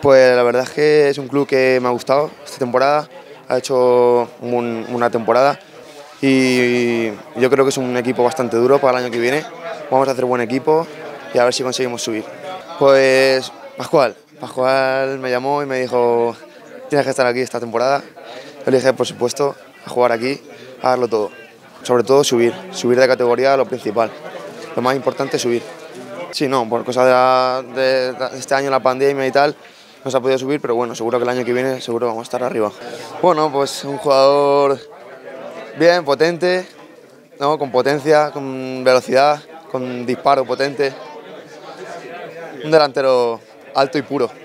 Pues la verdad es que es un club que me ha gustado esta temporada, ha hecho una temporada y yo creo que es un equipo bastante duro para el año que viene. Vamos a hacer buen equipo y a ver si conseguimos subir. Pues Pascual me llamó y me dijo: tienes que estar aquí esta temporada. Yo le dije, por supuesto, a jugar aquí, a darlo todo. Sobre todo subir de categoría a lo principal. Lo más importante es subir. Sí, no, por cosas de este año, la pandemia y tal, no se ha podido subir, pero bueno, seguro que el año que viene seguro vamos a estar arriba. Bueno, pues un jugador bien, potente, ¿no? Con potencia, con velocidad, con disparo potente. Un delantero alto y puro.